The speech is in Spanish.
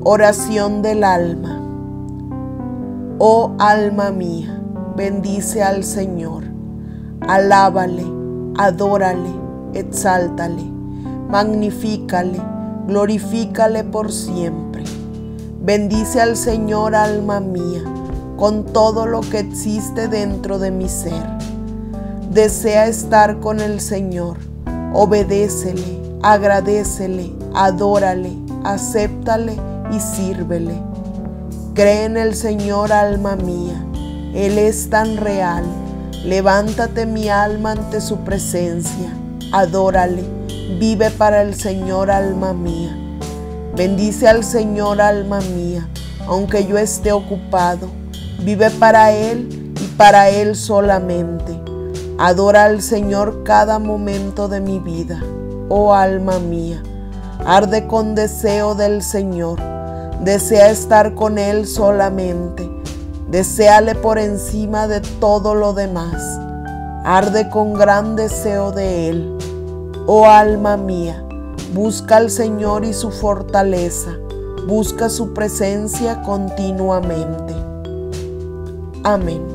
Oración del alma. Oh alma mía, bendice al Señor. Alábale, adórale, exáltale, magnifícale, glorifícale por siempre. Bendice al Señor, alma mía, con todo lo que existe dentro de mi ser. Desea estar con el Señor. Obedécele, agradécele, adórale, acéptale y sírvele. Cree en el Señor, alma mía. Él es tan real. Levántate, mi alma, ante su presencia. Adórale. Vive para el Señor, alma mía. Bendice al Señor, alma mía, aunque yo esté ocupado. Vive para Él y para Él solamente. Adora al Señor cada momento de mi vida. Oh alma mía, arde con deseo del Señor. Desea estar con Él solamente. Deséale por encima de todo lo demás. Arde con gran deseo de Él. Oh alma mía, busca al Señor y su fortaleza. Busca su presencia continuamente. Amén.